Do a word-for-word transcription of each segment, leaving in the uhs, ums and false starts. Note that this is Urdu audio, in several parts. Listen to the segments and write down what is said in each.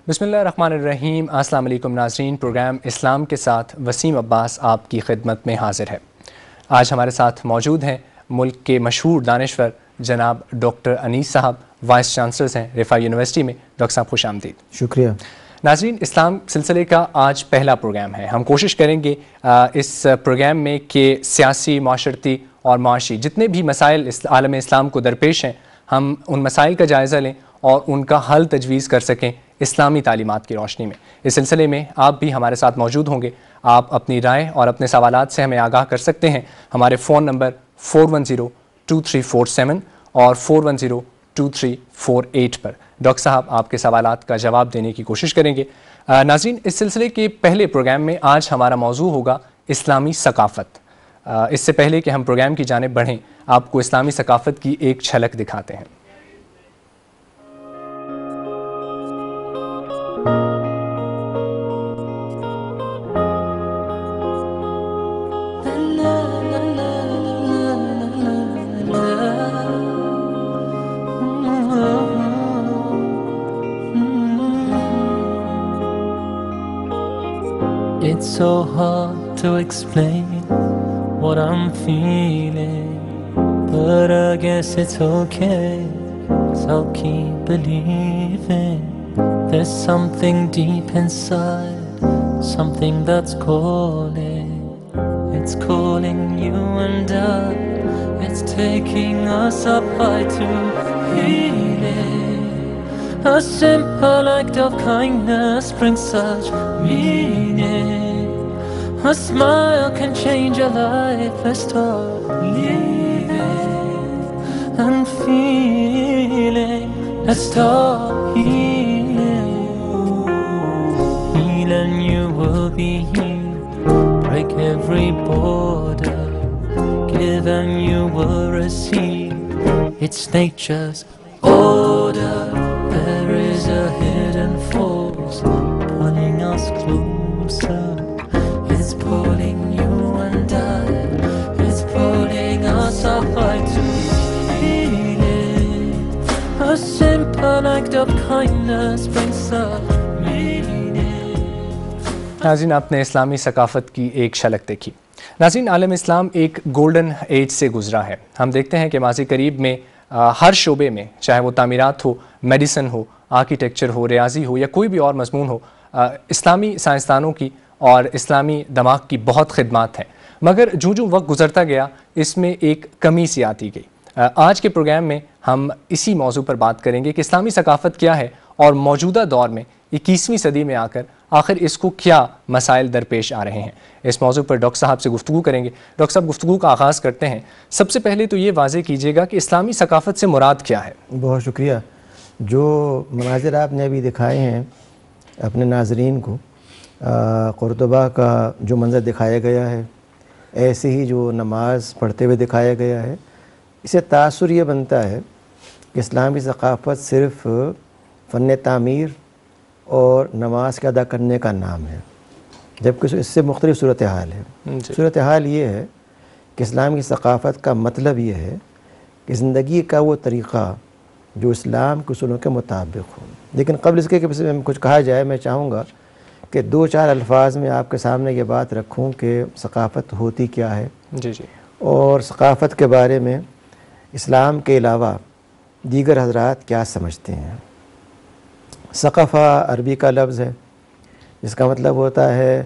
بسم اللہ الرحمن الرحیم۔ السلام علیکم ناظرین، پروگرام اسلام کے ساتھ وسیم عباس آپ کی خدمت میں حاضر ہے۔ آج ہمارے ساتھ موجود ہیں ملک کے مشہور دانشور جناب ڈاکٹر انیس صاحب، وائس چانسلرز ہیں رفاع یونیورسٹی میں۔ ڈاکٹر صاحب خوش آمدید۔ شکریہ ناظرین، اسلام سلسلے کا آج پہلا پروگرام ہے۔ ہم کوشش کریں گے اس پروگرام میں کہ سیاسی، معاشرتی اور معاشی جتنے بھی مسائل عالم اسلام کو درپیش ہیں، ہم ان مسائل کا جائزہ لیں اور ان کا حل تجویز کر سکیں اسلامی تعلیمات کی روشنی میں۔ اس سلسلے میں آپ بھی ہمارے ساتھ موجود ہوں گے۔ آپ اپنی رائے اور اپنے سوالات سے ہمیں آگاہ کر سکتے ہیں ہمارے phone number four one zero two three four seven اور four one zero two three four eight پر۔ ڈاکٹر صاحب آپ کے سوالات کا جواب دینے کی کوشش کریں گے۔ ناظرین، اس سلسلے کے پہلے پروگرام میں آج ہمارا موضوع ہوگا اسلامی ثقافت۔ اس سے پہلے کہ ہم پروگرام کی جانب بڑھیں، آپ کو اسلامی ثقافت کی ایک جھلک دکھاتے ہیں۔ It's so hard to explain what I'm feeling, but I guess it's okay, 'cause I'll keep believing. There's something deep inside, something that's calling. It's calling you and I, it's taking us up high to healing. A simple act of kindness brings such meaning. A smile can change your life. Let's start living and feeling. Let's start healing. Heal and you will be healed. Break every border. Give and you will receive. It's nature's order. There is a hidden force pulling us closer. It's pulling you and I. It's pulling us up high to healing. A simple act of kindness brings us meaning. ناظرین، آپ نے اسلامی ثقافت کی ایک جھلک دیکھی۔ ناظرین، عالم اسلام ایک گولڈن ایج سے گزرا ہے۔ ہم دیکھتے ہیں کہ ماضی قریب میں ہر شعبے میں، چاہے وہ تعمیرات ہو، میڈیسن ہو، آرکیٹیکچر ہو، ریاضی ہو یا کوئی بھی اور مضمون ہو، اسلامی سائنسدانوں کی اور اسلامی دماغ کی بہت خدمات ہیں۔ مگر جو جو وقت گزرتا گیا اس میں ایک کمی سی آتی گئی۔ آج کے پروگرام میں ہم اسی موضوع پر بات کریں گے کہ اسلامی ثقافت کیا ہے اور موجودہ دور میں اکیسویں صدی میں آ کر آخر اس کو کیا مسائل درپیش آ رہے ہیں۔ اس موضوع پر ڈاکٹر صاحب سے گفتگو کریں گے۔ ڈاکٹر صاحب، گفتگو کا آغاز کرتے ہیں۔ سب سے پہلے تو یہ واضح کیجیے گا کہ اسلامی ثقافت سے مراد کیا ہے؟ بہت شکریہ۔ جو مناظر آپ نے ابھی دکھائے ہیں اپنے ناظرین کو، قرطبہ کا جو منظر دکھایا گیا ہے، ایسے ہی جو نماز پڑھتے ہوئے دکھایا گیا ہے، اسے تاثر یہ بنتا ہے کہ اسلامی ثقافت صرف فن تعمیر اور نماز کے ادا کرنے کا نام ہے، جبکہ اس سے مختلف صورتحال ہے۔ صورتحال یہ ہے کہ اسلامی ثقافت کا مطلب یہ ہے کہ زندگی کا وہ طریقہ جو اسلام کے اصولوں کے مطابق ہو۔ لیکن قبل اس کے کہ کچھ کہا جائے، میں چاہوں گا کہ دو چار الفاظ میں آپ کے سامنے یہ بات رکھوں کہ ثقافت ہوتی کیا ہے، جی جی اور ثقافت کے بارے میں اسلام کے علاوہ دیگر حضرات کیا سمجھتے ہیں۔ ثقافہ عربی کا لفظ ہے، جس کا مطلب ہوتا ہے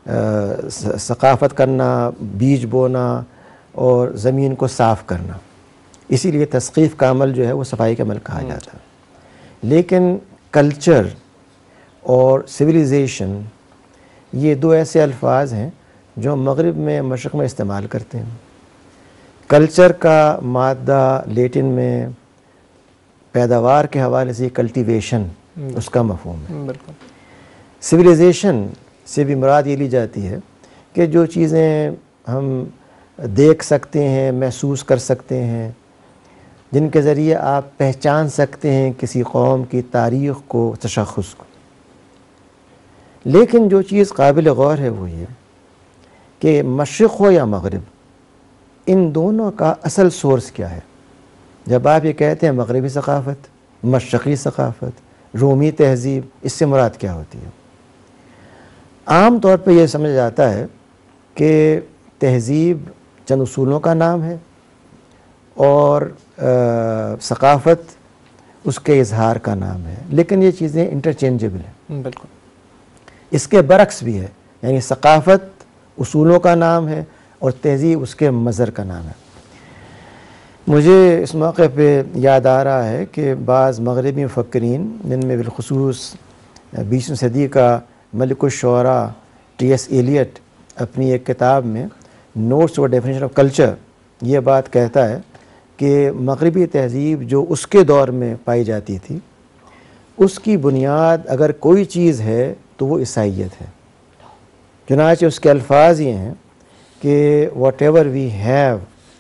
ثقافت کرنا، بیج بونا اور زمین کو صاف کرنا۔ اسی لیے تثقیف کا عمل جو ہے وہ صفائی کا عمل کہا جاتا ہے۔ لیکن کلچر اور سویلائزیشن یہ دو ایسے الفاظ ہیں جو مغرب میں، مشرق میں استعمال کرتے ہیں۔ کلچر کا مادہ لیٹن میں پیداوار کے حوالے سے کلٹیویشن اس کا مفہوم ہے۔ بالکل۔ سویلائزیشن سے بھی مراد یہ لی جاتی ہے کہ جو چیزیں ہم دیکھ سکتے ہیں، محسوس کر سکتے ہیں، جن کے ذریعے آپ پہچان سکتے ہیں کسی قوم کی تاریخ کو، تشخص کو۔ لیکن جو چیز قابل غور ہے وہ یہ کہ مشرق ہو یا مغرب، ان دونوں کا اصل سورس کیا ہے؟ جب آپ یہ کہتے ہیں مغربی ثقافت، مشرقی ثقافت، رومی تہذیب، اس سے مراد کیا ہوتی ہے؟ عام طور پہ یہ سمجھا جاتا ہے کہ تہذیب چند اصولوں کا نام ہے اور ثقافت اس کے اظہار کا نام ہے، لیکن یہ چیزیں انٹرچینجبل ہیں. بالکل. اس کے برعکس بھی ہے، یعنی ثقافت اصولوں کا نام ہے اور تہذیب اس کے مظہر کا نام ہے. مجھے اس موقع پہ یاد آ رہا ہے کہ بعض مغربی مفکرین، جن میں بالخصوص بیسویں صدی کا ملک الشعراء ٹی ایس ایلیٹ اپنی ایک کتاب میں نوٹس اور ڈیفینیشن آف کلچر یہ بات کہتا ہے کہ مغربی تہذیب جو اس کے دور میں پائی جاتی تھی، اس کی بنیاد اگر کوئی چیز ہے تو وہ عیسائیت ہے. چنانچہ اس کے الفاظ یہ ہیں کہ whatever we have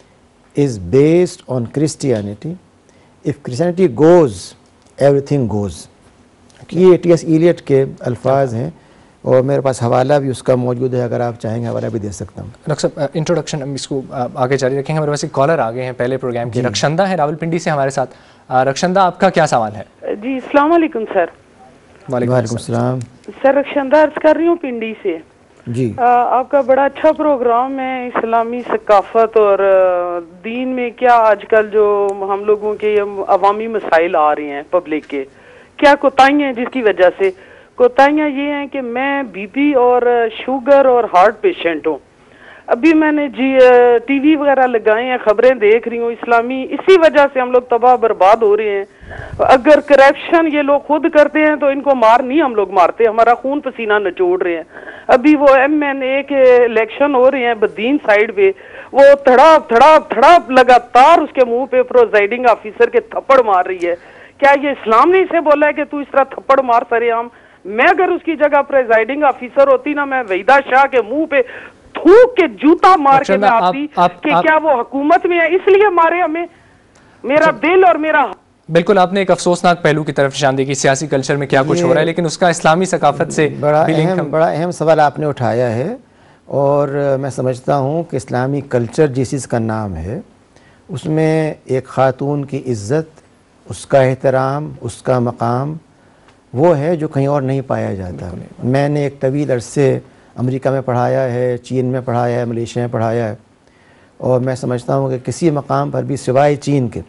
is based on Christianity, if Christianity goes everything goes. یہ ٹی ایس ایلیٹ کے الفاظ ہیں اور میرے پاس حوالہ بھی اس کا موجود ہے، اگر آپ چاہیں گے حوالہ بھی دے سکتا ہوں. ڈاکٹر صاحب انٹروڈکشن ہم اس کو آگے جاری رکھیں گے. ہمارے پاس ایک کالر آ گئے ہیں پہلے پروگرام کے، رکشندہ ہیں راول پنڈی سے ہمارے ساتھ. رکشندہ آپ کا کیا سوال ہے؟ جی السلام علیکم سر. وعلیکم السلام. سر رکشندہ عرض کر رہی ہوں پنڈی سے. جی آپ کا بڑا اچھا پروگرام ہے. اسلامی ثقافت اور دین میں کیا آج کل جو ہم لوگوں کے عوامی مسائل آ رہے ہیں پبلک کے، کیا کوتاہیاں ہیں جس کی وجہ سے؟ کوتاہیاں یہ ہیں کہ میں بی پی اور شوگر اور ہارٹ پیشنٹ ہوں. ابھی میں نے جی ٹی وی وغیرہ لگائے ہیں، خبریں دیکھ رہی ہوں اسلامی، اسی وجہ سے ہم لوگ تباہ برباد ہو رہے ہیں. اگر کرپشن یہ لوگ خود کرتے ہیں تو ان کو مار نہیں ہم لوگ مارتے، ہمارا خون پسینہ نچوڑ رہے ہیں. ابھی وہ ایم این اے کے الیکشن ہو رہے ہیں بدین سائیڈ پہ، وہ تھڑاپ تھڑاپ تھڑاپ لگاتار اس کے منہ پہ پروزائڈنگ آفیسر کے تھپڑ مار رہی ہے. کیا یہ اسلام نے اسے بولا ہے کہ تو اس طرح تھپڑ مار سرے عام؟ میں اگر اس کی جگہ پریزائڈنگ آفیسر ہوتی نا، میں وحیدہ شاہ کے منہ پہ تھوک کے جوتا مار کے میں آتی کہ کیا وہ حکومت میں ہے اس لیے مارے ہمیں. میرا دل اور میرا بالکل آپ نے ایک افسوسناک پہلو کی طرف نشان دی کہ سیاسی کلچر میں کیا کچھ ہو رہا ہے، لیکن اس کا اسلامی ثقافت سے بڑا اہم بڑا اہم سوال آپ نے اٹھایا ہے. اور میں سمجھتا ہوں کہ اسلامی کلچر جس چیز کا نام ہے اس میں ایک خاتون کی عزت، اس کا احترام، اس کا مقام وہ ہے جو کہیں اور نہیں پایا جاتا. میں نے ایک طویل عرصے امریکہ میں پڑھایا ہے، چین میں پڑھایا ہے، ملیشیا میں پڑھایا ہے، اور میں سمجھتا ہوں کہ کسی مقام پر بھی سوائے چین کے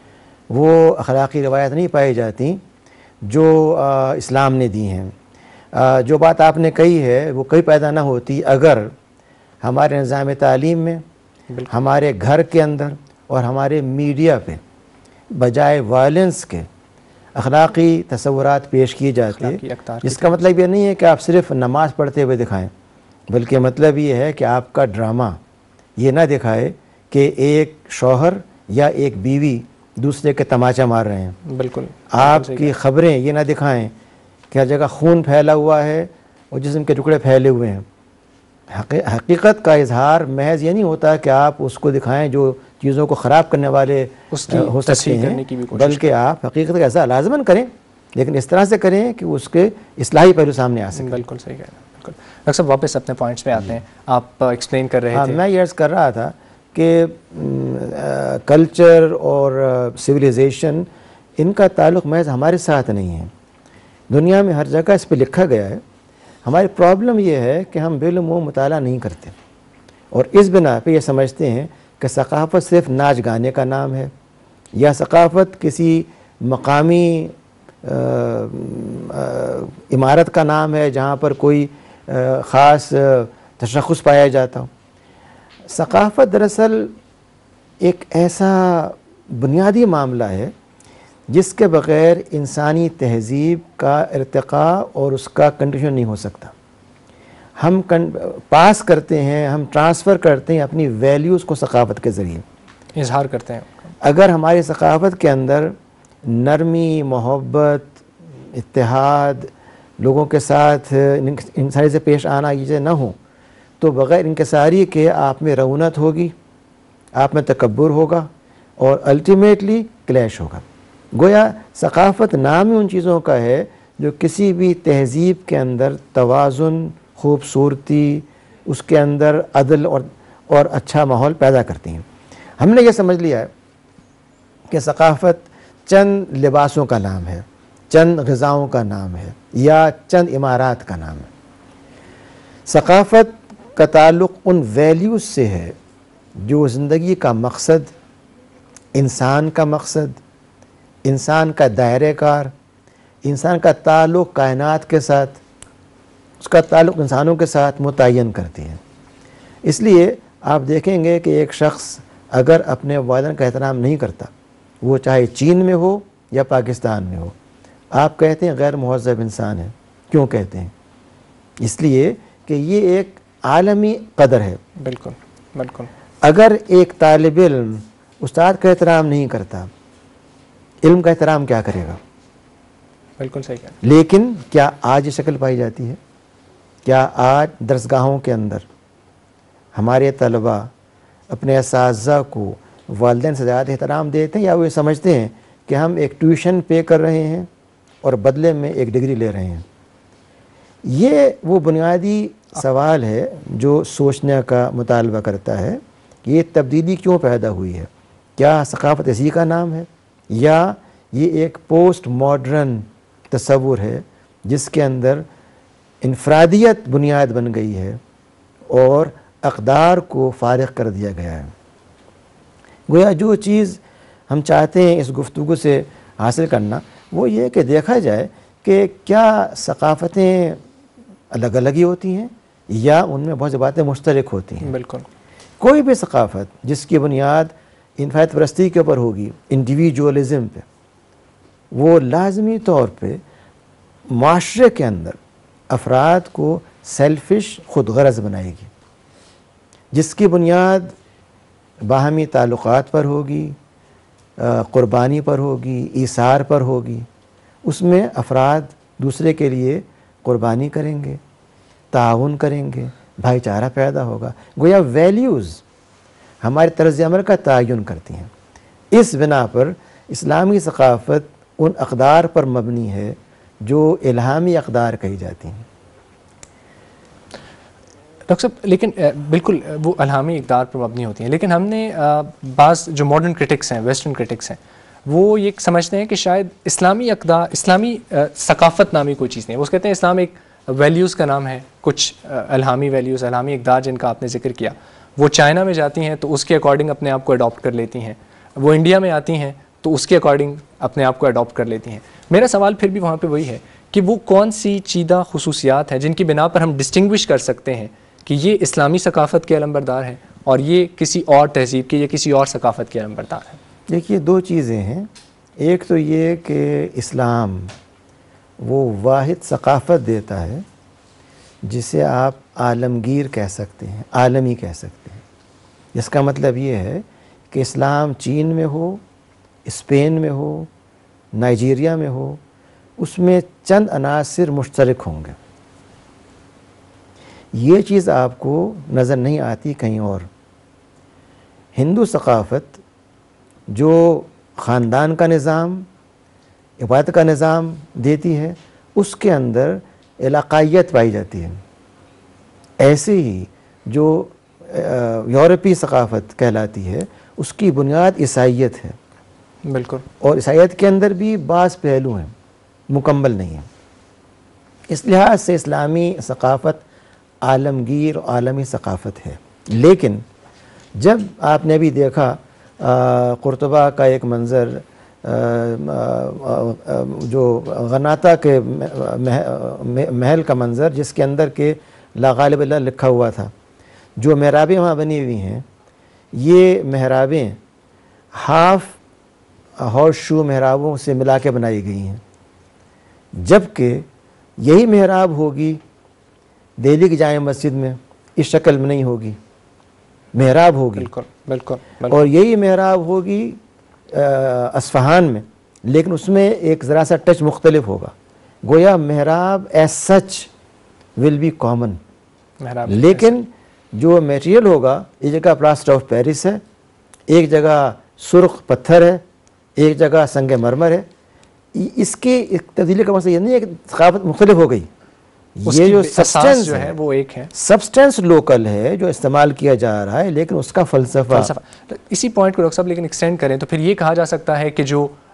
وہ اخلاقی روایات نہیں پائی جاتی جو اسلام نے دی ہیں. جو بات آپ نے کہی ہے وہ کئی پیدا نہ ہوتی اگر ہمارے نظام تعلیم میں، ہمارے گھر کے اندر اور ہمارے میڈیا پہ بجائے وائلنس کے اخلاقی تصورات پیش کی جاتے. اس کا مطلب یہ نہیں ہے کہ آپ صرف نماز پڑھتے ہوئے دکھائیں، بلکہ مطلب یہ ہے کہ آپ کا ڈرامہ یہ نہ دکھائے کہ ایک شوہر یا ایک بیوی دوسرے کے تماچا مار رہے ہیں. بالکل آپ کی خبریں یہ نہ دکھائیں کہ ہر جگہ خون پھیلا ہوا ہے اور جسم کے ٹکڑے پھیلے ہوئے ہیں. حقیقت کا اظہار محض یہ نہیں ہوتا کہ آپ اس کو دکھائیں جو چیزوں کو خراب کرنے والے ہو سکتے ہیں، بلکہ آپ حقیقت کا ایسا لازماً کریں، لیکن اس طرح سے کریں کہ اس کے اصلاحی پہلو سامنے آ سکیں. بالکل صحیح کہہ رہے ہیں. بالکل ڈاکٹر صاحب واپس اپنے پوائنٹس پہ آتے ہیں. آپ ایکسپلین کر رہے تھے. میں یہ عرض کر رہا تھا کہ کلچر اور سویلائزیشن ان کا تعلق محض ہمارے ساتھ نہیں ہے، دنیا میں ہر جگہ اس پہ لکھا گیا ہے. ہماری پرابلم یہ ہے کہ ہم علم و مطالعہ نہیں کرتے اور اس بنا پہ یہ سمجھتے ہیں کہ ثقافت صرف ناچ گانے کا نام ہے یا ثقافت کسی مقامی عمارت کا نام ہے جہاں پر کوئی خاص تشخص پایا جاتا ہو. ثقافت دراصل ایک ایسا بنیادی معاملہ ہے جس کے بغیر انسانی تہذیب کا ارتقاء اور اس کا کنٹینیو نہیں ہو سکتا. ہم پاس کرتے ہیں، ہم ٹرانسفر کرتے ہیں اپنی ویلیوز کو ثقافت کے ذریعے اظہار کرتے ہیں. اگر ہماری ثقافت کے اندر نرمی، محبت، اتحاد، لوگوں کے ساتھ انسانی سے پیش آنا یہ چیزیں نہ ہوں تو بغیر انکساری کے آپ میں رعونت ہوگی، آپ میں تکبر ہوگا اور الٹیمیٹلی کلیش ہوگا. گویا ثقافت نام ہی ان چیزوں کا ہے جو کسی بھی تہذیب کے اندر توازن، خوبصورتی، اس کے اندر عدل اور اور اچھا ماحول پیدا کرتی ہیں. ہم نے یہ سمجھ لیا ہے کہ ثقافت چند لباسوں کا نام ہے چند غذاؤں کا نام ہے یا چند عمارات کا نام ہے. ثقافت کا تعلق ان ویلیوز سے ہے جو زندگی کا مقصد، انسان کا مقصد، انسان کا دائرہ کار، انسان کا تعلق کائنات کے ساتھ، اس کا تعلق انسانوں کے ساتھ متعین کرتی ہیں. اس لیے آپ دیکھیں گے کہ ایک شخص اگر اپنے والدین کا احترام نہیں کرتا، وہ چاہے چین میں ہو یا پاکستان میں ہو، آپ کہتے ہیں غیر مہذب انسان ہے. کیوں کہتے ہیں؟ اس لیے کہ یہ ایک عالمی قدر ہے. بالکل بالکل. اگر ایک طالب علم استاد کا احترام نہیں کرتا، علم کا احترام کیا کرے گا؟ بالکل صحیح کہا. لیکن کیا آج یہ شکل پائی جاتی ہے؟ کیا آج درسگاہوں کے اندر ہمارے طلباء اپنے اساتذہ کو والدین سے زیادہ احترام دیتے ہیں، یا وہ یہ سمجھتے ہیں کہ ہم ایک ٹیوشن پے کر رہے ہیں اور بدلے میں ایک ڈگری لے رہے ہیں؟ یہ وہ بنیادی سوال ہے جو سوچنے کا مطالبہ کرتا ہے کہ یہ تبدیلی کیوں پیدا ہوئی ہے. کیا ثقافت اسی کا نام ہے، یا یہ ایک پوسٹ ماڈرن تصور ہے جس کے اندر انفرادیت بنیاد بن گئی ہے اور اقدار کو فارغ کر دیا گیا ہے؟ گویا جو چیز ہم چاہتے ہیں اس گفتگو سے حاصل کرنا وہ یہ کہ دیکھا جائے کہ کیا ثقافتیں الگ الگ ہی ہوتی ہیں یا ان میں بہت سی باتیں مشترک ہوتی ہیں. بالکل. کوئی بھی ثقافت جس کی بنیاد انفراد پرستی کے اوپر ہوگی، انڈیویجولزم پہ، وہ لازمی طور پہ معاشرے کے اندر افراد کو سیلفش خود غرض بنائے گی. جس کی بنیاد باہمی تعلقات پر ہوگی، قربانی پر ہوگی، ایثار پر ہوگی، اس میں افراد دوسرے کے لیے قربانی کریں گے، تعاون کریں گے، بھائی چارہ پیدا ہوگا. گویا ویلیوز ہمارے طرز عمل کا تعین کرتی ہیں. اس بنا پر اسلامی ثقافت ان اقدار پر مبنی ہے جو الہامی اقدار کہی جاتی ہیں. ڈاکٹر صاحب لیکن بالکل وہ الہامی اقدار پر مبنی ہوتی ہیں، لیکن ہم نے بعض جو ماڈرن کرٹکس ہیں، ویسٹرن کرٹکس ہیں، وہ یہ سمجھتے ہیں کہ شاید اسلامی اقدار، اسلامی ثقافت نامی کوئی چیز نہیں ہے. وہ کہتے ہیں اسلام ایک ویلیوز کا نام ہے، کچھ الہامی ویلیوز، الہامی اقدار جن کا آپ نے ذکر کیا، وہ چائنا میں جاتی ہیں تو اس کے اکارڈنگ اپنے آپ کو اڈاپٹ کر لیتی ہیں، وہ انڈیا میں آتی ہیں تو اس کے اکارڈنگ اپنے آپ کو اڈاپٹ کر لیتی ہیں. میرا سوال پھر بھی وہاں پہ وہی ہے کہ وہ کون سی چیدہ خصوصیات ہیں جن کی بنا پر ہم ڈسٹنگوش کر سکتے ہیں کہ یہ اسلامی ثقافت کے علمبردار ہیں اور یہ کسی اور تہذیب کے یا کسی اور ثقافت کے علمبردار ہیں؟ دیکھیے دو چیزیں ہیں. ایک تو یہ کہ اسلام وہ واحد ثقافت دیتا ہے جسے آپ عالمگیر کہہ سکتے ہیں، عالمی کہہ سکتے ہیں. اس کا مطلب یہ ہے کہ اسلام چین میں ہو، اسپین میں ہو، نائجیریا میں ہو، اس میں چند عناصر مشترک ہوں گے. یہ چیز آپ کو نظر نہیں آتی کہیں اور. ہندو ثقافت جو خاندان کا نظام، عبادت کا نظام دیتی ہے، اس کے اندر علاقائیت پائی جاتی ہے. ایسے ہی جو یورپی ثقافت کہلاتی ہے اس کی بنیاد عیسائیت ہے. بالکل. اور عیسائیت کے اندر بھی بعض پہلو ہیں، مکمل نہیں ہیں. اس لحاظ سے اسلامی ثقافت عالمگیر اور عالمی ثقافت ہے. لیکن جب آپ نے بھی دیکھا قرطبہ کا ایک منظر، جو غناطہ کے محل کا منظر جس کے اندر کے لا غالب اللہ لکھا ہوا تھا، جو محرابیں وہاں بنی ہوئی ہیں، یہ محرابیں ہاف ہارس شو محرابوں سے ملا کے بنائی گئی ہیں. جبکہ یہی محراب ہوگی دہلی کی جامع مسجد میں، اس شکل میں نہیں ہوگی، محراب ہوگی. بالکل بالکل. اور یہی محراب ہوگی اصفہان میں، لیکن اس میں ایک ذرا سا ٹچ مختلف ہوگا. گویا محراب as such will be common, لیکن جو میٹیریل ہوگا، ایک جگہ پلاسٹر آف پیرس ہے، ایک جگہ سرخ پتھر ہے، ایک جگہ سنگ مرمر ہے. اس کی تبدیلی کا مقصد یہ نہیں ہے کہ ثقافت مختلف ہو گئی، یہ جو سبسٹنس جو ہے وہ ایک ہے، سبسٹنس لوکل ہے جو استعمال کیا جا رہا ہے، لیکن اس کا فلسفہ. اسی پوائنٹ کو ڈاکٹر صاحب لیکن ایکسٹینڈ کریں تو پھر یہ کہا جا سکتا ہے کہ جو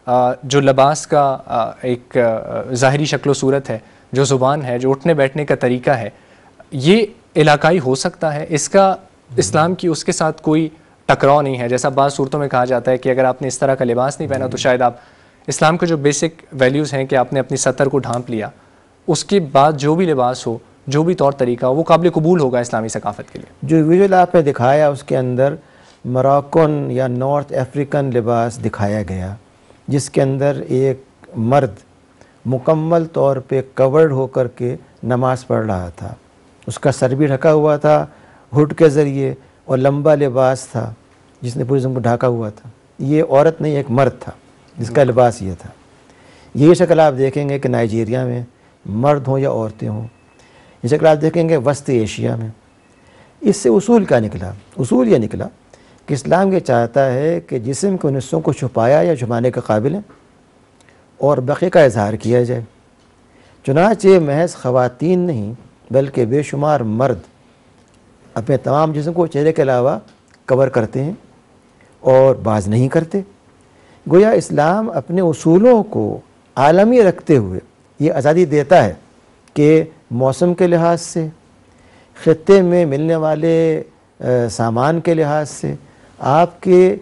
جو لباس کا ایک ظاہری شکل و صورت ہے, جو زبان ہے, جو اٹھنے بیٹھنے کا طریقہ ہے, یہ علاقائی ہو سکتا ہے, اس کا اسلام کی اس کے ساتھ کوئی ٹکراؤ نہیں ہے؟ جیسا بعض صورتوں میں کہا جاتا ہے کہ اگر آپ نے اس طرح کا لباس نہیں پہنا تو شاید آپ, اسلام کے جو بیسک ویلیوز ہیں کہ آپ نے اپنی سطر کو ڈھانپ لیا, اس کے بعد جو بھی لباس ہو, جو بھی طور طریقہ ہو, وہ قابل قبول ہوگا اسلامی ثقافت کے لیے. جو ویژول آپ نے دکھایا اس کے اندر موراکن یا نارتھ افریقن لباس دکھایا گیا, جس کے اندر ایک مرد مکمل طور پہ کورڈ ہو کر کے نماز پڑھ رہا تھا, اس کا سر بھی ڈھکا ہوا تھا ہڈ کے ذریعے, اور لمبا لباس تھا جس نے پوری جسم کو ڈھاکا ہوا تھا. یہ عورت نہیں, ایک مرد تھا جس کا لباس یہ تھا. یہی شکل آپ دیکھیں گے کہ نائجیریا میں مرد ہوں یا عورتیں ہوں, یہ شکل آپ دیکھیں گے وسط ایشیا میں. اس سے اصول کیا نکلا؟ اصول یہ نکلا کہ اسلام یہ چاہتا ہے کہ جسم کے ان حصوں کو چھپایا یا چھپانے کے قابل ہیں اور بقیہ کا اظہار کیا جائے. چنانچہ محض خواتین نہیں بلکہ بے شمار مرد اپنے تمام جسم کو چہرے کے علاوہ کور کرتے ہیں اور بعض نہیں کرتے. گویا اسلام اپنے اصولوں کو عالمی رکھتے ہوئے یہ آزادی دیتا ہے کہ موسم کے لحاظ سے, خطے میں ملنے والے سامان کے لحاظ سے, آپ کے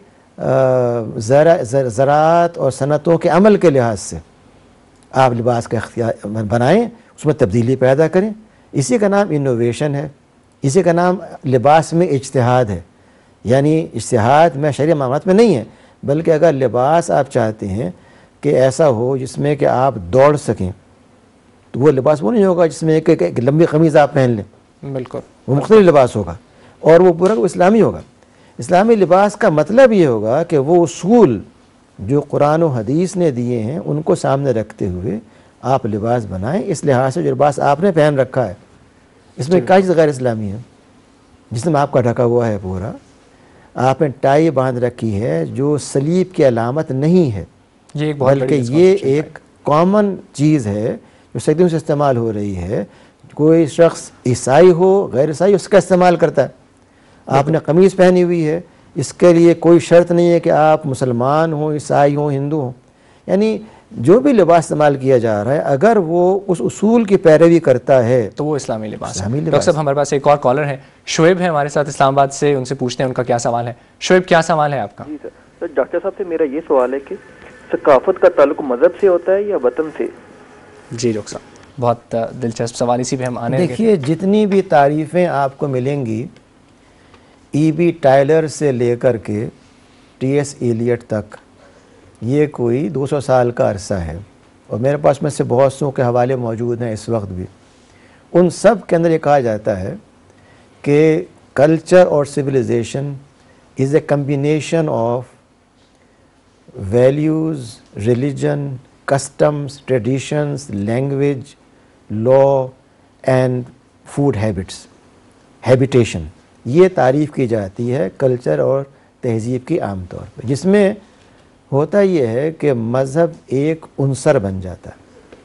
زراعت اور صنعتوں کے عمل کے لحاظ سے آپ لباس کا اختیار بنائیں, اس میں تبدیلی پیدا کریں. اسی کا نام انوویشن ہے, اسی کا نام لباس میں اجتہاد ہے. یعنی اجتہاد میں شرعی معاملات میں نہیں ہے, بلکہ اگر لباس آپ چاہتے ہیں کہ ایسا ہو جس میں کہ آپ دوڑ سکیں, تو وہ لباس وہ نہیں ہوگا جس میں ایک ایک لمبی قمیض آپ پہن لیں. بالکل, وہ مختلف لباس ہوگا اور وہ پورا اسلامی ہوگا. اسلامی لباس کا مطلب یہ ہوگا کہ وہ اصول جو قرآن و حدیث نے دیے ہیں ان کو سامنے رکھتے ہوئے آپ لباس بنائیں. اس لحاظ سے جو لباس آپ نے پہن رکھا ہے اس میں کیا چیز غیر اسلامی ہے؟ جسم آپ کا ڈھکا ہوا ہے پورا, آپ نے ٹائی باندھ رکھی ہے جو صلیب کی علامت نہیں ہے, یہ ایک بہت بلکہ یہ ایک کامن چیز ہے جو صدیوں سے استعمال ہو رہی ہے. کوئی شخص عیسائی ہو غیر عیسائی اس کا استعمال کرتا ہے. آپ نے قمیض پہنی ہوئی ہے, اس کے لیے کوئی شرط نہیں ہے کہ آپ مسلمان ہوں, عیسائی ہوں, ہندو ہوں. یعنی جو بھی لباس استعمال کیا جا رہا ہے اگر وہ اس اصول کی پیروی کرتا ہے تو وہ اسلامی لباس ہے. اسلامی لباس. ڈاکٹر صاحب ہمارے پاس ایک اور کالر ہے, شعیب ہے ہمارے ساتھ اسلام آباد سے, ان سے پوچھتے ہیں ان کا کیا سوال ہے. شعیب, کیا سوال ہے آپ کا؟ جی سر, سر ڈاکٹر صاحب سے میرا یہ سوال ہے کہ ثقافت کا تعلق مذہب سے ہوتا ہے یا وطن سے؟ جی ڈاکٹر صاحب, بہت دلچسپ سوال, اسی پہ ہم آنے. دیکھیے جتنی بھی تعریفیں آپ کو ملیں گی ای بی ٹائلر سے لے کر کے ٹی ایس ایلیٹ تک, یہ کوئی دو سو سال کا عرصہ ہے, اور میرے پاس میں سے بہت سو کے حوالے موجود ہیں اس وقت بھی. ان سب کے اندر یہ کہا جاتا ہے کہ کلچر اور civilization is a combination of values, religion, customs, traditions, language, law and food habits, habitation. یہ تعریف کی جاتی ہے کلچر اور تہذیب کی عام طور پہ, جس میں ہوتا یہ ہے کہ مذہب ایک عنصر بن جاتا ہے.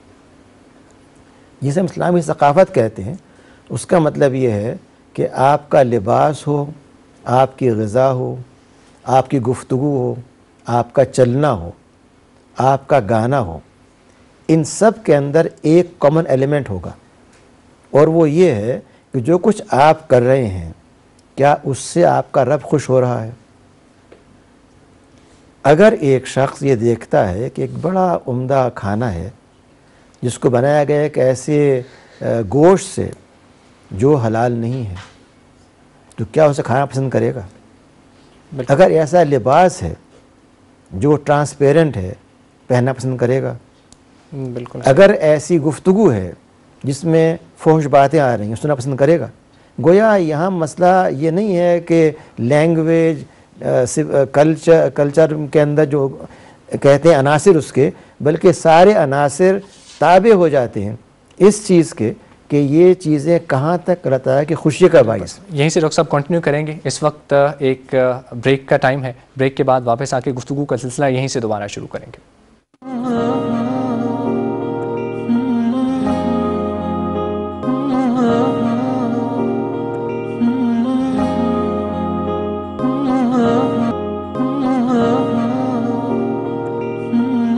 جسے ہم اسلامی ثقافت کہتے ہیں اس کا مطلب یہ ہے کہ آپ کا لباس ہو, آپ کی غذا ہو, آپ کی گفتگو ہو, آپ کا چلنا ہو, آپ کا گانا ہو, ان سب کے اندر ایک کامن ایلیمنٹ ہوگا, اور وہ یہ ہے کہ جو کچھ آپ کر رہے ہیں کیا اس سے آپ کا رب خوش ہو رہا ہے. اگر ایک شخص یہ دیکھتا ہے کہ ایک بڑا عمدہ کھانا ہے جس کو بنایا گیا ہے کہ ایسے گوشت سے جو حلال نہیں ہے, تو کیا اسے کھانا پسند کرے گا؟ اگر ایسا لباس ہے جو ٹرانسپیرنٹ ہے, پہننا پسند کرے گا؟ بالکل. اگر ایسی گفتگو ہے جس میں فحش باتیں آ رہی ہیں, سننا پسند کرے گا؟ گویا یہاں مسئلہ یہ نہیں ہے کہ لینگویج, کلچر کلچر کے اندر جو کہتے ہیں عناصر اس کے, بلکہ سارے عناصر تابع ہو جاتے ہیں اس چیز کے کہ یہ چیزیں کہاں تک اللہ تعالیٰ کی خوشی کا باعث. یہیں سے ڈاکٹر صاحب کنٹینیو کریں گے, اس وقت ایک بریک کا ٹائم ہے, بریک کے بعد واپس آ کے گفتگو کا سلسلہ یہیں سے دوبارہ شروع کریں گے. Mm-hmm.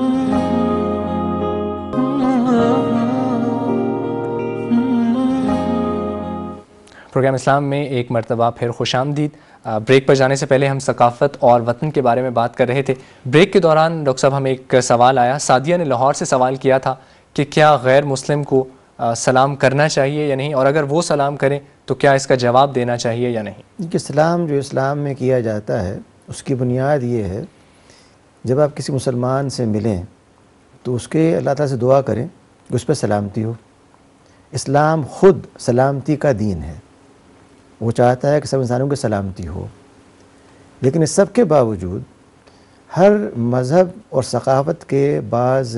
پروگرام اسلام میں ایک مرتبہ پھر خوش آمدید. بریک پر جانے سے پہلے ہم ثقافت اور وطن کے بارے میں بات کر رہے تھے. بریک کے دوران ڈاکٹر صاحب ہمیں ایک سوال آیا. سعدیہ نے لاہور سے سوال کیا تھا کہ کیا غیر مسلم کو سلام کرنا چاہیے یا نہیں, اور اگر وہ سلام کریں تو کیا اس کا جواب دینا چاہیے یا نہیں؟ کہ سلام جو اسلام میں کیا جاتا ہے اس کی بنیاد یہ ہے, جب آپ کسی مسلمان سے ملیں تو اس کے اللہ تعالیٰ سے دعا کریں کہ اس پہ سلامتی ہو. اسلام خود سلامتی کا دین ہے, وہ چاہتا ہے کہ سب انسانوں کی سلامتی ہو. لیکن اس سب کے باوجود ہر مذہب اور ثقافت کے بعض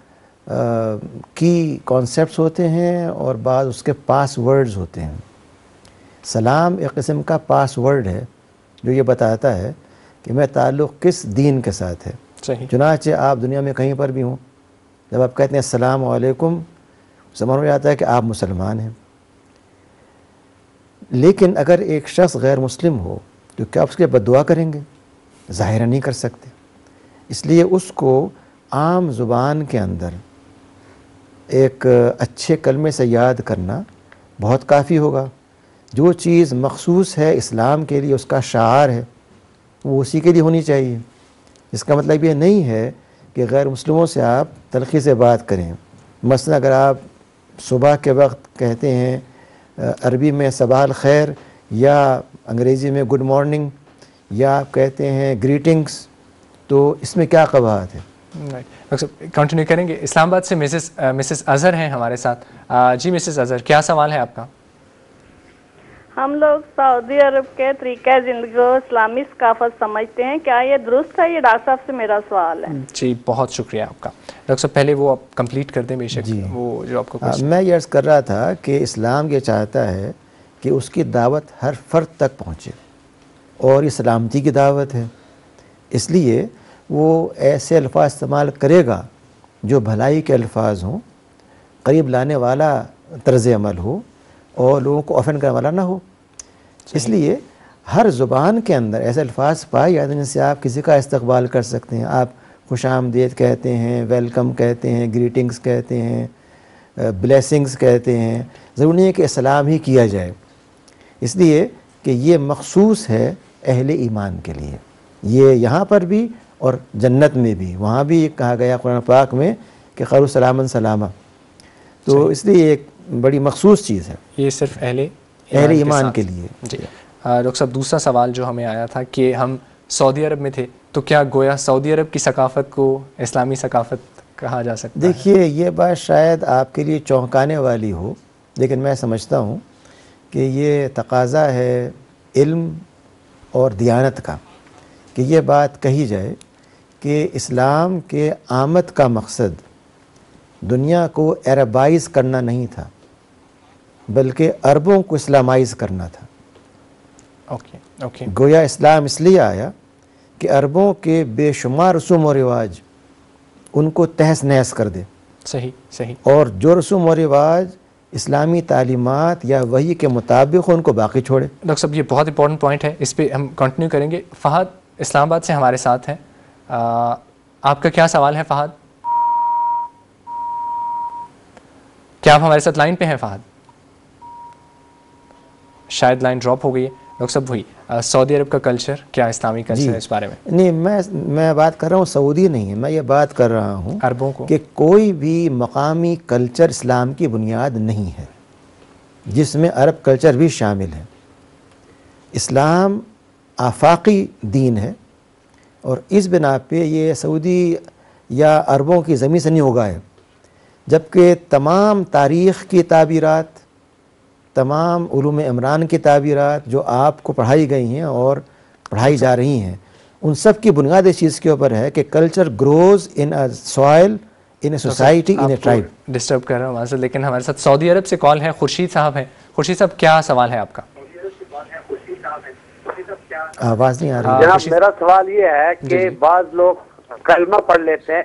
کی کانسیپٹس ہوتے ہیں اور بعض اس کے پاس ورڈز ہوتے ہیں. سلام ایک قسم کا پاس ورڈ ہے جو یہ بتاتا ہے کہ میں تعلق کس دین کے ساتھ ہے. صحیح. چنانچہ آپ دنیا میں کہیں پر بھی ہوں, جب آپ کہتے ہیں السلام علیکم, سمجھ میں آتا ہے کہ آپ مسلمان ہیں. لیکن اگر ایک شخص غیر مسلم ہو تو کیا آپ اس کے بد دعا کریں گے؟ ظاہر نہیں کر سکتے. اس لیے اس کو عام زبان کے اندر ایک اچھے کلمے سے یاد کرنا بہت کافی ہوگا. جو چیز مخصوص ہے اسلام کے لیے, اس کا شعار ہے, وہ اسی کے لیے ہونی چاہیے. اس کا مطلب یہ نہیں ہے کہ غیر مسلموں سے آپ تلخی سے بات کریں. مثلا اگر آپ صبح کے وقت کہتے ہیں عربی میں صباح الخیر یا انگریزی میں گڈ مارننگ, یا آپ کہتے ہیں گریٹنگس, تو اس میں کیا قباحت ہے؟ کنٹینیو کریں گے. اسلام آباد سے مسز مسز اظہر ہیں ہمارے ساتھ. جی مسز اظہر, کیا سوال ہے آپ کا؟ ہم لوگ سعودی عرب کے طریقہ زندگی کو اسلامی ثقافت سمجھتے ہیں, کیا یہ درست ہے؟ یہ ڈاکٹر صاحب سے میرا سوال ہے. جی بہت شکریہ آپ کا. ڈاکٹر صاحب پہلے وہ آپ کمپلیٹ کر دیں بے شک. جی وہ جو آپ کو میں یہ عرض کر رہا تھا کہ اسلام یہ چاہتا ہے کہ اس کی دعوت ہر فرد تک پہنچے, اور یہ سلامتی کی دعوت ہے. اس لیے وہ ایسے الفاظ استعمال کرے گا جو بھلائی کے الفاظ ہوں, قریب لانے والا طرز عمل ہو, اور لوگوں کو آفینڈ کرنے والا نہ ہو. اس لیے ہر زبان کے اندر ایسے الفاظ پائے جاتے ہیں جن سے آپ کسی کا استقبال کر سکتے ہیں. آپ خوش آمدید کہتے ہیں, ویلکم کہتے ہیں, گریٹنگز کہتے ہیں, بلیسنگز کہتے ہیں. ضروری نہیں ہے کہ سلام ہی کیا جائے, اس لیے کہ یہ مخصوص ہے اہل ایمان کے لیے. یہ یہاں پر بھی اور جنت میں بھی, وہاں بھی کہا گیا قرآن پاک میں کہ قالوا سلاما سلاما. تو اس لیے ایک بڑی مخصوص چیز ہے, یہ صرف اہل اہل ایمان کے لیے. جی ڈاکٹر صاحب, دوسرا سوال جو ہمیں آیا تھا کہ ہم سعودی عرب میں تھے تو کیا گویا سعودی عرب کی ثقافت کو اسلامی ثقافت کہا جا سکتا ہے؟ دیکھیے یہ بات شاید آپ کے لیے چونکانے والی ہو, لیکن میں سمجھتا ہوں کہ یہ تقاضا ہے علم اور دیانت کا کہ یہ بات کہی جائے کہ اسلام کے آمد کا مقصد دنیا کو عربائز کرنا نہیں تھا, بلکہ عربوں کو اسلامائز کرنا تھا. Okay okay. گویا اسلام اس لیے آیا کہ عربوں کے بے شمار رسوم و رواج ان کو تہس نہس کر دے. صحیح صحیح. اور جو رسوم و رواج اسلامی تعلیمات یا وحی کے مطابق ان کو باقی چھوڑے. ڈاکٹر صاحب یہ بہت امپورٹنٹ پوائنٹ ہے, اس پہ ہم کنٹینیو کریں گے. فہد اسلام آباد سے ہمارے ساتھ ہیں, آپ کا کیا سوال ہے فہد؟ کیا آپ ہمارے ساتھ لائن پہ ہیں فہد؟ شاید لائن ڈراپ ہو گئی ہے. ڈاکٹر صاحب وہی سعودی عرب کا کلچر, کیا اسلامی کلچر ہے اس بارے میں؟ نہیں, میں میں بات کر رہا ہوں سعودی نہیں ہے, میں یہ بات کر رہا ہوں عربوں کو کہ کوئی بھی مقامی کلچر اسلام کی بنیاد نہیں ہے جس میں عرب کلچر بھی شامل ہے. اسلام آفاقی دین ہے, اور اس بنا پہ یہ سعودی یا عربوں کی زمین سے نہیں ہوگا ہے, جبکہ تمام تاریخ کی تعبیرات, تمام علوم عمران کی تعبیرات جو آپ کو پڑھائی گئی ہیں اور پڑھائی جا رہی ہیں, ان سب کی بنیاد اس چیز کے اوپر ہے کہ culture grows in a soil, in a society, in a tribe. Disturb کر رہا ہوں وہاں سے, لیکن ہمارے ساتھ سعودی عرب سے کال ہے, خورشید صاحب ہیں. خورشید صاحب کیا سوال ہے آپ کا؟ آواز نہیں آ رہی. جناب میرا سوال یہ ہے کہ بعض لوگ کلمہ پڑھ لیتے ہیں.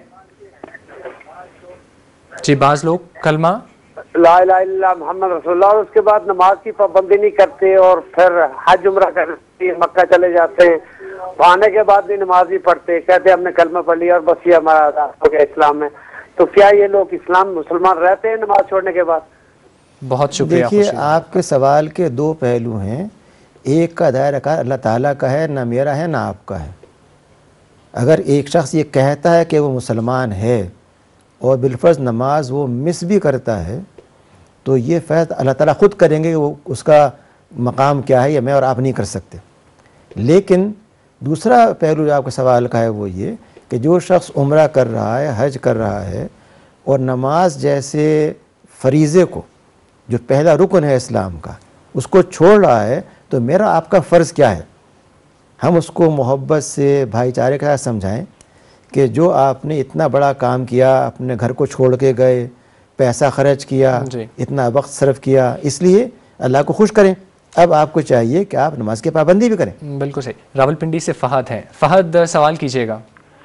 جی بعض لوگ کلمہ لا الہ الا اللہ محمد رسول اللہ, اور اس کے بعد نماز کی پابندی نہیں کرتے, اور پھر حج عمرہ کرتے, مکہ چلے جاتے ہیں, آنے کے بعد بھی نماز نہیں پڑھتے, کہتے ہیں ہم نے کلمہ پڑھ لیا اور بس یہ ہمارا ہو گیا اسلام میں. تو کیا یہ لوگ اسلام مسلمان رہتے ہیں نماز چھوڑنے کے بعد؟ بہت شکریہ. دیکھیے آپ کے سوال کے دو پہلو ہیں. ایک کا دائرہ کار اللہ تعالیٰ کا ہے، نہ میرا ہے نہ آپ کا ہے. اگر ایک شخص یہ کہتا ہے کہ وہ مسلمان ہے اور بالفرض نماز وہ مس بھی کرتا ہے تو یہ فیصلہ اللہ تعالیٰ خود کریں گے کہ وہ اس کا مقام کیا ہے، یہ میں اور آپ نہیں کر سکتے. لیکن دوسرا پہلو جو آپ کے سوال کا ہے وہ یہ کہ جو شخص عمرہ کر رہا ہے، حج کر رہا ہے اور نماز جیسے فریضے کو جو پہلا رکن ہے اسلام کا اس کو چھوڑ رہا ہے تو میرا آپ کا فرض کیا ہے؟ ہم اس کو محبت سے بھائی چارے کے ساتھ سمجھائیں کہ جو آپ نے اتنا بڑا کام کیا، اپنے گھر کو چھوڑ کے گئے، پیسہ خرچ کیا، جی. اتنا وقت صرف کیا، اس لیے اللہ کو خوش کریں. اب آپ کو چاہیے کہ آپ نماز کی پابندی بھی کریں. بالکل صحیح. راول پنڈی سے فہد ہے. فہد سوال کیجیے گا.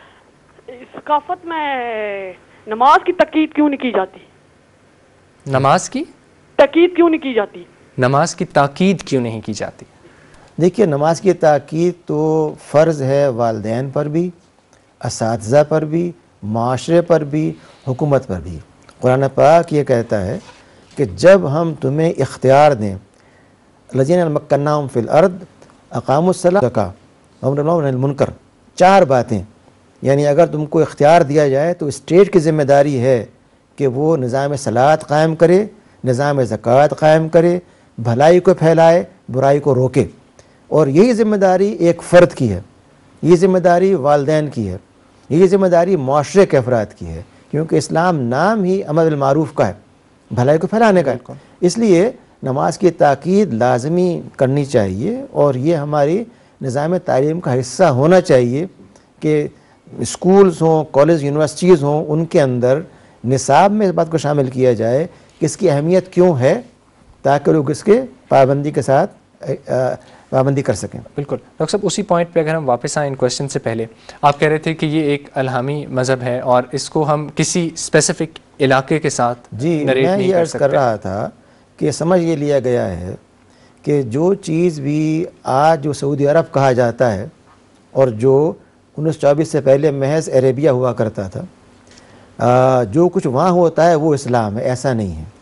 ثقافت میں نماز کی تاکید کیوں نہیں کی جاتی؟ نماز کی تاکید کیوں نہیں کی جاتی؟ نماز کی تاکید کیوں نہیں کی جاتی؟ دیکھیے نماز کی تاکید تو فرض ہے والدین پر بھی، اساتذہ پر بھی، معاشرے پر بھی، حکومت پر بھی. قرآن پاک یہ کہتا ہے کہ جب ہم تمہیں اختیار دیں، الذین مکناہم فی الارض اقاموا الصلاۃ وامروا بالمعروف والمنکر، چار باتیں. یعنی اگر تم کو اختیار دیا جائے تو اسٹیٹ کی ذمہ داری ہے کہ وہ نظام صلاۃ قائم کرے، نظام زکوٰۃ قائم کرے، بھلائی کو پھیلائے، برائی کو روکے. اور یہی ذمہ داری ایک فرد کی ہے، یہ ذمہ داری والدین کی ہے، یہ ذمہ داری معاشرے کے افراد کی ہے، کیونکہ اسلام نام ہی امر بالمعروف کا ہے، بھلائی کو پھیلانے کا ہے. اس لیے نماز کی تاکید لازمی کرنی چاہیے اور یہ ہماری نظام تعلیم کا حصہ ہونا چاہیے کہ اسکولز ہوں، کالج، یونیورسٹیز ہوں، ان کے اندر نصاب میں اس بات کو شامل کیا جائے کہ اس کی اہمیت کیوں ہے تاکہ لوگ اس کے پابندی کے ساتھ پابندی کر سکیں. بالکل. ڈاکٹر صاحب اسی پوائنٹ پہ اگر ہم واپس آئیں ان کوشچن سے پہلے، آپ کہہ رہے تھے کہ یہ ایک الہامی مذہب ہے اور اس کو ہم کسی اسپیسیفک علاقے کے ساتھ جی نریٹ میں نہیں یہ کر عرض سکتے. کر رہا تھا کہ سمجھ یہ لیا گیا ہے کہ جو چیز بھی آج جو سعودی عرب کہا جاتا ہے اور جو انیس چوبیس سے پہلے محض عربیہ ہوا کرتا تھا، جو کچھ وہاں ہوتا ہے وہ اسلام ہے، ایسا نہیں ہے.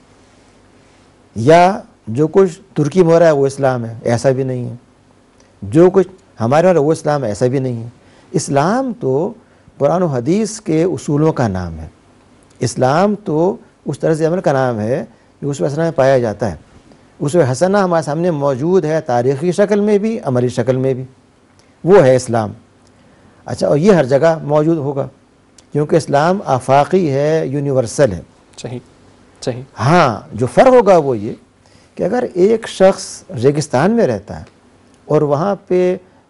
یا جو کچھ ترکی میں ہو رہا ہے وہ اسلام ہے، ایسا بھی نہیں ہے. جو کچھ ہمارے وہاں وہ اسلام ہے، ایسا بھی نہیں ہے. اسلام تو قرآن و حدیث کے اصولوں کا نام ہے. اسلام تو اس طرز عمل کا نام ہے جو اس وسلم میں پایا جاتا ہے. اسوہ حسنہ ہمارے سامنے موجود ہے، تاریخی شکل میں بھی، عملی شکل میں بھی، وہ ہے اسلام. اچھا، اور یہ ہر جگہ موجود ہوگا کیونکہ اسلام آفاقی ہے، یونیورسل ہے. صحیح صحیح. ہاں جو فرق ہوگا وہ یہ کہ اگر ایک شخص ریگستان میں رہتا ہے اور وہاں پہ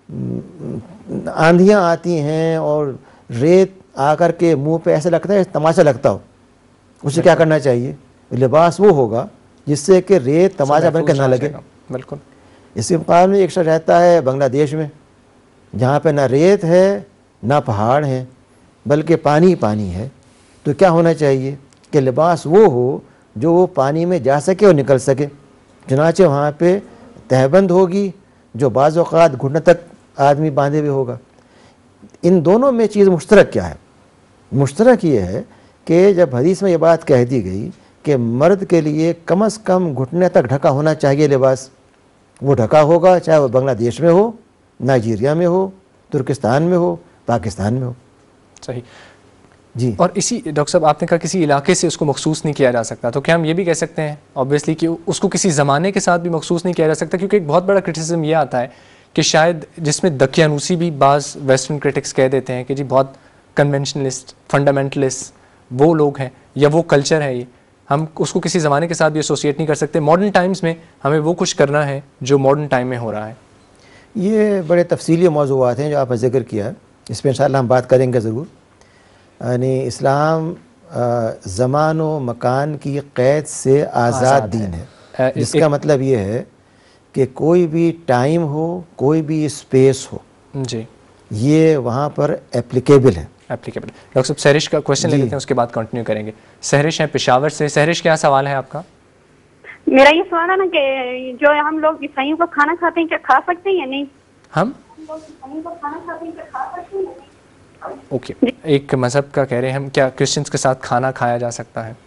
آندھیاں آتی ہیں اور ریت آ کر کے منہ پہ ایسے لگتا ہے تماشا لگتا ہو، اسے کیا کرنا چاہیے؟ لباس وہ ہوگا جس سے کہ ریت تماشا بن کے نہ لگے. بالکل. اس کے مقابلے میں ایک شخص رہتا ہے بنگلہ دیش میں جہاں پہ نہ ریت ہے نہ پہاڑ ہیں بلکہ پانی پانی ہے، تو کیا ہونا چاہیے کہ لباس وہ ہو جو وہ پانی میں جا سکے اور نکل سکے. چنانچہ وہاں پہ تہبند ہوگی جو بعض اوقات گھٹنے تک آدمی باندھے ہوئے ہوگا. ان دونوں میں چیز مشترک کیا ہے؟ مشترک یہ ہے کہ جب حدیث میں یہ بات کہہ دی گئی کہ مرد کے لیے کم از کم گھٹنے تک ڈھکا ہونا چاہیے لباس، وہ ڈھکا ہوگا چاہے وہ بنگلہ دیش میں ہو، نائجیریا میں ہو، ترکستان میں ہو، پاکستان میں ہو. صحیح. جی. اور اسی ڈاکٹر صاحب آپ نے کہا کسی علاقے سے اس کو مخصوص نہیں کیا جا سکتا، تو کیا ہم یہ بھی کہہ سکتے ہیں آبویسلی کہ اس کو کسی زمانے کے ساتھ بھی مخصوص نہیں کیا جا سکتا؟ کیونکہ ایک بہت بڑا کرٹیسزم یہ آتا ہے کہ شاید جس میں دقیانوسی بھی بعض ویسٹرن کرٹکس کہہ دیتے ہیں کہ جی بہت کنونشنلسٹ، فنڈامنٹلسٹ وہ لوگ ہیں یا وہ کلچر ہے، یہ ہم اس کو کسی زمانے کے ساتھ بھی ایسوسیٹ نہیں کر سکتے. ماڈرن ٹائمز میں ہمیں وہ کچھ کرنا ہے جو ماڈرن ٹائم میں ہو رہا ہے. یہ بڑے تفصیلی موضوعات ہیں جو آپ نے ذکر کیا ہے، اس پہ انشاءاللہ ہم بات کریں گے ضرور. یعنی اسلام زمان و مکان کی قید سے آزاد دین ہے، جس کا مطلب یہ ہے کہ کوئی بھی ٹائم ہو، کوئی بھی اسپیس ہو، جی یہ وہاں پر اپلیکیبل ہے. اپلیکیبل. ڈاکٹر صاحب سہرش کا کوشچن لے لیتے ہیں، اس کے بعد کنٹینیو کریں گے. سہرش ہیں پشاور سے. سہرش کیا سوال ہے آپ کا؟ میرا یہ سوال ہے نا کہ جو ہم لوگ عیسائیوں کا کھانا کھاتے ہیں کیا کھا سکتے ہیں یا نہیں؟ ہم عیسائیوں کا کھانا کھاتے ہیں کیا کھا سکتے ہیں یا نہیں؟ اوکے. ایک مذہب کا کہہ رہے ہیں ہم، کیا کرسچنس کے ساتھ کھانا کھایا جا سکتا ہے؟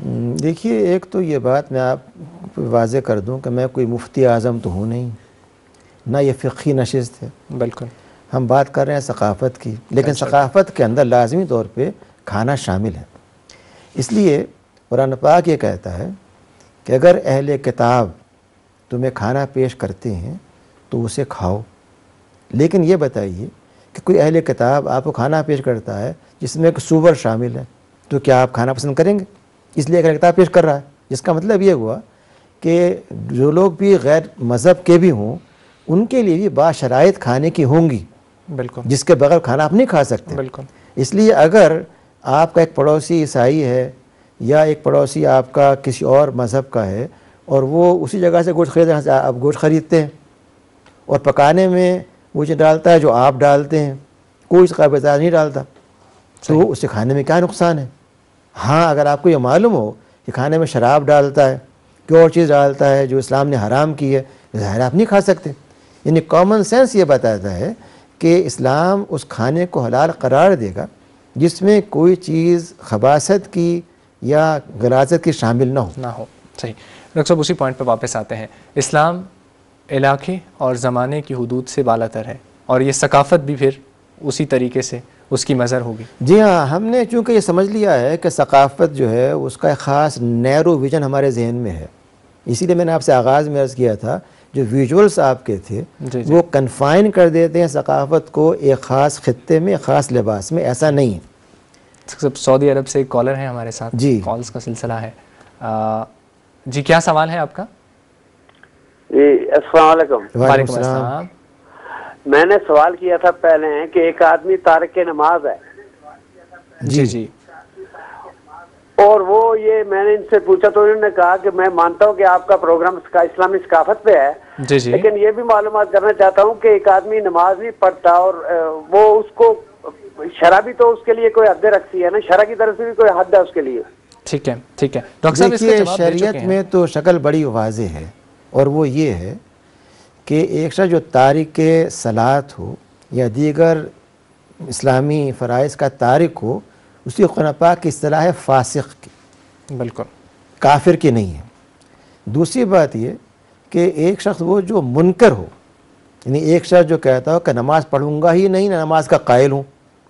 دیکھیے ایک تو یہ بات میں آپ کو واضح کر دوں کہ میں کوئی مفتی اعظم تو ہوں نہیں، نہ یہ فقہی نشست ہے، بالکل ہم بات کر رہے ہیں ثقافت کی، لیکن ثقافت کے اندر لازمی طور پہ کھانا شامل ہے۔ اس لیے قرآن پاک یہ کہتا ہے کہ اگر اہل کتاب تمہیں کھانا پیش کرتے ہیں تو اسے کھاؤ، لیکن یہ بتائیے کہ کوئی اہل کتاب آپ کو کھانا پیش کرتا ہے جس میں ایک سور شامل ہے تو کیا آپ کھانا پسند کریں گے؟ اس لیے اگر کتاب پیش کر رہا ہے، جس کا مطلب یہ ہوا کہ جو لوگ بھی غیر مذہب کے بھی ہوں ان کے لیے بھی بعض شرائط کھانے کی ہوں گی، بالکل، جس کے بغیر کھانا آپ نہیں کھا سکتے۔ بالکل، اس لیے اگر آپ کا ایک پڑوسی عیسائی ہے یا ایک پڑوسی آپ کا کسی اور مذہب کا ہے اور وہ اسی جگہ سے گوشت خرید رہے ہیں، آپ گوشت خریدتے ہیں اور پکانے میں وہ چیز ڈالتا ہے جو آپ ڈالتے ہیں، کوئی اس کا بازار نہیں ڈالتا، تو اسے کھانے میں کیا نقصان ہے؟ ہاں اگر آپ کو یہ معلوم ہو کہ کھانے میں شراب ڈالتا ہے، کوئی اور چیز ڈالتا ہے جو اسلام نے حرام کی ہے، ظاہر آپ نہیں کھا سکتے۔ یعنی کامن سینس یہ بتاتا ہے کہ اسلام اس کھانے کو حلال قرار دے گا جس میں کوئی چیز خباثت کی یا غلاظت کی شامل نہ ہو نہ ہو۔ صحیح ڈاکٹر صاحب، اسی پوائنٹ پہ واپس آتے ہیں، اسلام علاقے اور زمانے کی حدود سے بالا تر ہے اور یہ ثقافت بھی پھر اسی طریقے سے اس کی مظہر ہوگی۔ جی ہاں، ہم نے چونکہ یہ سمجھ لیا ہے کہ ثقافت جو ہے اس کا ایک خاص نیرو ویژن ہمارے ذہن میں ہے، اسی لیے میں نے آپ سے آغاز میں عرض کیا تھا جو ویژولز آپ کے تھے جی جی وہ کنفائن کر دیتے ہیں ثقافت کو ایک خاص خطے میں، خاص لباس میں، ایسا نہیں ہے۔ سعودی عرب سے ایک کالر ہیں ہمارے ساتھ، جی کالز کا سلسلہ ہے۔ آ, جی کیا سوال ہے آپ کا؟ جی السلام علیکم۔ وعلیکم السلام۔ میں نے سوال کیا تھا پہلے کہ ایک آدمی تارک نماز ہے، جی جی اور وہ یہ میں نے ان سے پوچھا تو انہوں نے کہا کہ میں مانتا ہوں کہ آپ کا پروگرام اسلامی ثقافت پہ ہے، جی جی لیکن یہ بھی معلومات کرنا چاہتا ہوں کہ ایک آدمی نماز نہیں پڑھتا اور وہ اس کو شرع بھی تو اس کے لیے کوئی حد رکھتی ہے نا، شرع کی طرف سے بھی کوئی حد ہے اس کے لیے۔ ٹھیک ہے ٹھیک ہے ڈاکٹر صاحب، اس کا دیکھیے جواب دے چکے شریعت ہیں۔ میں تو شکل بڑی واضح ہے اور وہ یہ ہے کہ ایک شخص جو تارک صلاۃ ہو یا دیگر اسلامی فرائض کا تارک ہو، اس کی قرآن پاک کی اصطلاح ہے فاسق کی، بالکل کافر کی نہیں ہے۔ دوسری بات یہ کہ ایک شخص وہ جو منکر ہو، یعنی ایک شخص جو کہتا ہو کہ نماز پڑھوں گا ہی نہیں، نہ نماز کا قائل ہوں،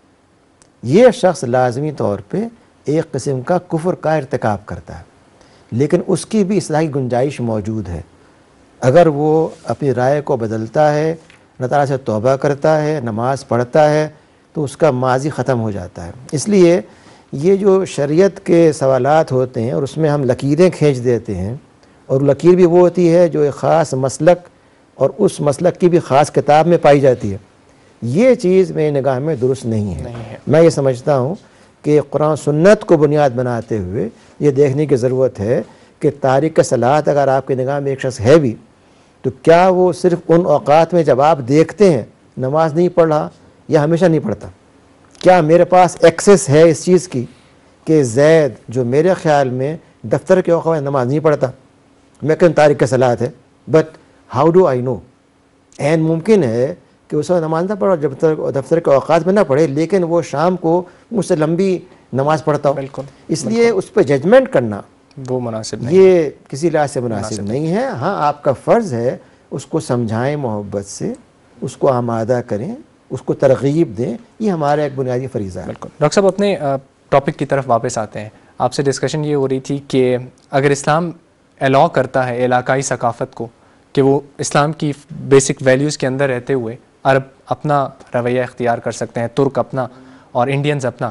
یہ شخص لازمی طور پہ ایک قسم کا کفر کا ارتکاب کرتا ہے، لیکن اس کی بھی اصلاح کی گنجائش موجود ہے۔ اگر وہ اپنی رائے کو بدلتا ہے، اللہ تعالیٰ سے توبہ کرتا ہے، نماز پڑھتا ہے، تو اس کا ماضی ختم ہو جاتا ہے۔ اس لیے یہ جو شریعت کے سوالات ہوتے ہیں اور اس میں ہم لکیریں کھینچ دیتے ہیں، اور لکیر بھی وہ ہوتی ہے جو ایک خاص مسلک اور اس مسلک کی بھی خاص کتاب میں پائی جاتی ہے، یہ چیز میری نگاہ میں درست نہیں ہے۔ میں یہ سمجھتا ہوں کہ قرآن سنت کو بنیاد بناتے ہوئے یہ دیکھنے کی ضرورت ہے کہ تارک صلاۃ اگر آپ کی نگاہ میں ایک شخص ہے بھی تو کیا وہ صرف ان اوقات میں جب آپ دیکھتے ہیں نماز نہیں پڑھ رہا یا ہمیشہ نہیں پڑھتا؟ کیا میرے پاس ایکسیس ہے اس چیز کی کہ زید جو میرے خیال میں دفتر کے اوقات میں نماز نہیں پڑھتا، میں کہوں تارک صلاۃ ہے، but how do I know? این ممکن ہے کہ اس وقت نماز نہ پڑھو جب تک دفتر کے اوقات میں نہ پڑھے، لیکن وہ شام کو مجھ سے لمبی نماز پڑھتا ہو۔ بالکل، اس لیے اس پہ ججمنٹ کرنا وہ مناسب نہیں، یہ کسی لحاظ سے مناسب نہیں ہے۔ ہاں آپ کا فرض ہے اس کو سمجھائیں محبت سے، اس کو آمادہ کریں، اس کو ترغیب دیں، یہ ہمارا ایک بنیادی فریضہ ہے۔ بالکل۔ ڈاکٹر صاحب اپنے ٹاپک کی طرف واپس آتے ہیں۔ آپ سے ڈسکشن یہ ہو رہی تھی کہ اگر اسلام الاؤ کرتا ہے علاقائی ثقافت کو کہ وہ اسلام کی بیسک ویلیوز کے اندر رہتے ہوئے عرب اپنا رویہ اختیار کر سکتے ہیں، ترک اپنا اور انڈینز اپنا،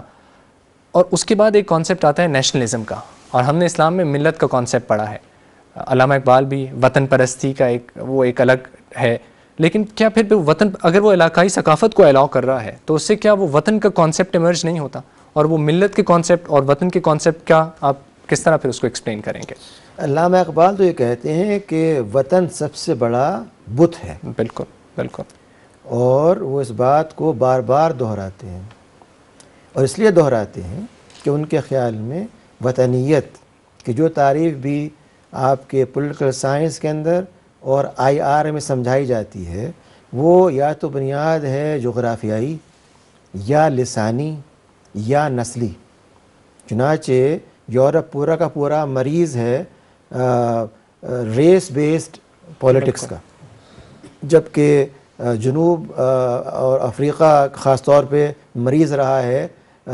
اور اس کے بعد ایک کانسیپٹ آتا ہے نیشنلزم کا، اور ہم نے اسلام میں ملت کا کانسیپٹ پڑھا ہے، علامہ اقبال بھی وطن پرستی کا ایک وہ ایک الگ ہے، لیکن کیا پھر وطن اگر وہ علاقائی ثقافت کو الاؤ کر رہا ہے تو اس سے کیا وہ وطن کا کانسیپٹ ایمرج نہیں ہوتا، اور وہ ملت کے کانسیپٹ اور وطن کے کانسیپٹ کا آپ کس طرح پھر اس کو ایکسپلین کریں گے؟ علامہ اقبال تو یہ کہتے ہیں کہ وطن سب سے بڑا بت ہے، بالکل بالکل، اور وہ اس بات کو بار بار دہراتے ہیں، اور اس لیے دہراتے ہیں کہ ان کے خیال میں وطنیت کی جو تعریف بھی آپ کے پولیٹیکل سائنس کے اندر اور آئی آر میں سمجھائی جاتی ہے، وہ یا تو بنیاد ہے جغرافیائی یا لسانی یا نسلی۔ چنانچہ یورپ پورا کا پورا مریض ہے ریس بیسڈ پولیٹکس کا، جبکہ جنوب اور افریقہ خاص طور پہ مریض رہا ہے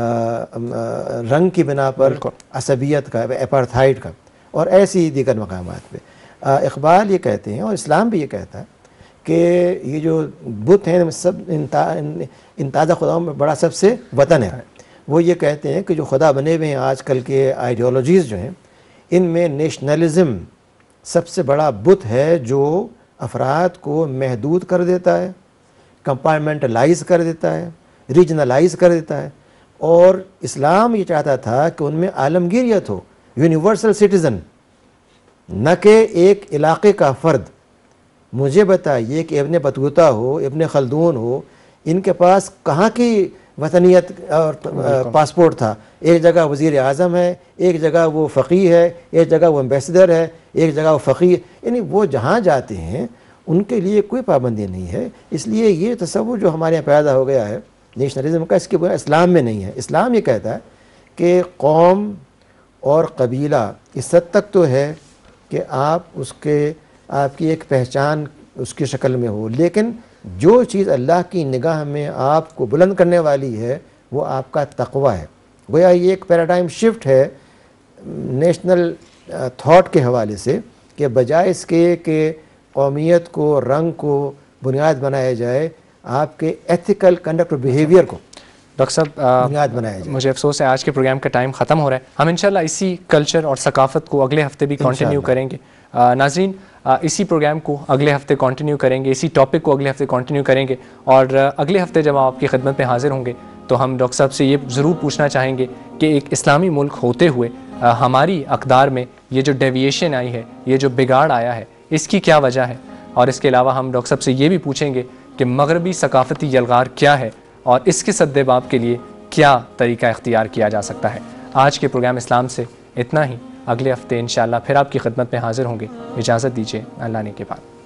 رنگ کی بنا پر عصبیت کا، اپارتھائڈ کا، اور ایسی دیگر مقامات پہ۔ اقبال یہ کہتے ہیں اور اسلام بھی یہ کہتا ہے کہ یہ جو بت ہیں سب ان تازہ خداؤں میں بڑا سب سے وطن ہے۔ وہ یہ کہتے ہیں کہ جو خدا بنے ہوئے ہیں آج کل کے آئیڈیالوجیز جو ہیں، ان میں نیشنلزم سب سے بڑا بت ہے جو افراد کو محدود کر دیتا ہے، کمپارٹمنٹلائز کر دیتا ہے، ریجنلائز کر دیتا ہے۔ اور اسلام یہ چاہتا تھا کہ ان میں عالمگیریت ہو، یونیورسل سٹیزن، نہ کہ ایک علاقے کا فرد۔ مجھے بتائیے کہ ابن بطوطہ ہو، ابن خلدون ہو، ان کے پاس کہاں کی وطنیت اور پاسپورٹ تھا؟ ایک جگہ وزیر اعظم ہے، ایک جگہ وہ فقیہ ہے، ایک جگہ وہ ایمبیسڈر ہے، ایک جگہ وہ فقیہ، یعنی وہ جہاں جاتے ہیں ان کے لیے کوئی پابندی نہیں ہے۔ اس لیے یہ تصور جو ہمارے یہاں پیدا ہو گیا ہے نیشنلزم کا، اس کے بنا اسلام میں نہیں ہے۔ اسلام یہ کہتا ہے کہ قوم اور قبیلہ اس حد تک تو ہے کہ آپ اس کے آپ کی ایک پہچان اس کی شکل میں ہو، لیکن جو چیز اللہ کی نگاہ میں آپ کو بلند کرنے والی ہے وہ آپ کا تقوی ہے۔ گویا یہ ایک پیراڈائم شفٹ ہے نیشنل تھاٹ کے حوالے سے، کہ بجائے اس کے کہ قومیت کو، رنگ کو بنیاد بنایا جائے، آپ کے ایتھیکل کنڈکٹ اور بیہیویئر کو ڈاکٹر صاحب بنیاد بنایا جائے۔ مجھے افسوس ہے آج کے پروگرام کا ٹائم ختم ہو رہا ہے۔ ہم انشاءاللہ اسی کلچر اور ثقافت کو اگلے ہفتے بھی کنٹینیو کریں گے۔ ناظرین اسی پروگرام کو اگلے ہفتے کنٹینیو کریں گے، اسی ٹاپک کو اگلے ہفتے کنٹینیو کریں گے، اور اگلے ہفتے جب آپ کی خدمت میں حاضر ہوں گے تو ہم ڈاکٹر صاحب سے یہ ضرور پوچھنا چاہیں گے کہ ایک اسلامی ملک ہوتے ہوئے ہماری اقدار میں یہ جو ڈیویشن آئی ہے، یہ جو بگاڑ آیا ہے، اس کی کیا وجہ ہے؟ اور اس کے علاوہ ہم ڈاکٹر صاحب سے یہ بھی پوچھیں گے کہ مغربی ثقافتی یلغار کیا ہے اور اس کے سد باب کے لیے کیا طریقہ اختیار کیا جا سکتا ہے۔ آج کے پروگرام اسلام سے اتنا ہی، اگلے ہفتے انشاءاللہ پھر آپ کی خدمت میں حاضر ہوں گے۔ اجازت دیجیے، اللہ نے کے بعد۔